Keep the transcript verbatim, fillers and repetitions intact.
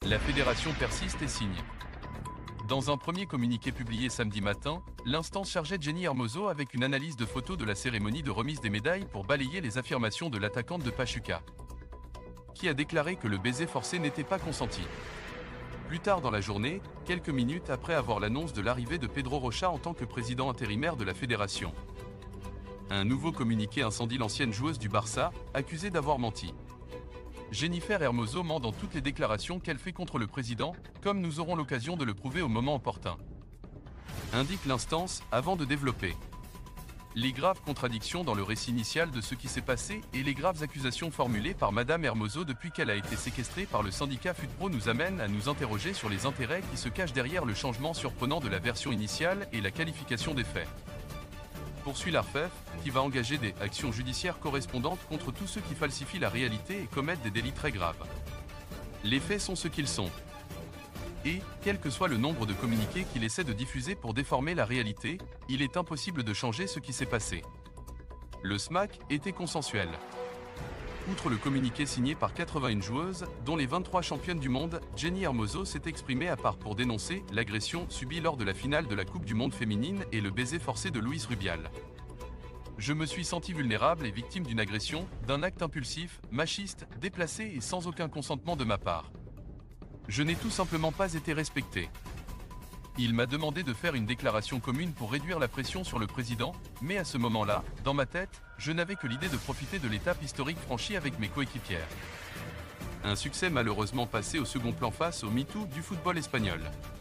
La fédération persiste et signe. Dans un premier communiqué publié samedi matin, l'instance chargeait Jenni Hermoso avec une analyse de photos de la cérémonie de remise des médailles pour balayer les affirmations de l'attaquante de Pachuca, qui a déclaré que le baiser forcé n'était pas consenti. Plus tard dans la journée, quelques minutes après avoir l'annonce de l'arrivée de Pedro Rocha en tant que président intérimaire de la fédération, un nouveau communiqué incendie l'ancienne joueuse du Barça, accusée d'avoir menti. Jennifer Hermoso ment dans toutes les déclarations qu'elle fait contre le président, comme nous aurons l'occasion de le prouver au moment opportun, indique l'instance, avant de développer les graves contradictions dans le récit initial de ce qui s'est passé et les graves accusations formulées par Madame Hermoso depuis qu'elle a été séquestrée par le syndicat Futpro nous amènent à nous interroger sur les intérêts qui se cachent derrière le changement surprenant de la version initiale et la qualification des faits. Poursuit l'A R F E F, qui va engager des actions judiciaires correspondantes contre tous ceux qui falsifient la réalité et commettent des délits très graves. Les faits sont ce qu'ils sont. Et, quel que soit le nombre de communiqués qu'il essaie de diffuser pour déformer la réalité, il est impossible de changer ce qui s'est passé. Le SMAC était consensuel. Outre le communiqué signé par quatre-vingt-une joueuses, dont les vingt-trois championnes du monde, Jenni Hermoso s'est exprimée à part pour dénoncer l'agression subie lors de la finale de la Coupe du Monde féminine et le baiser forcé de Luis Rubial. Je me suis sentie vulnérable et victime d'une agression, d'un acte impulsif, machiste, déplacé et sans aucun consentement de ma part. Je n'ai tout simplement pas été respectée. Il m'a demandé de faire une déclaration commune pour réduire la pression sur le président, mais à ce moment-là, dans ma tête, je n'avais que l'idée de profiter de l'étape historique franchie avec mes coéquipières. Un succès malheureusement passé au second plan face au MeToo du football espagnol.